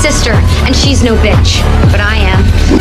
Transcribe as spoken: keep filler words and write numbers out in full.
sister, and she's no bitch. But I am.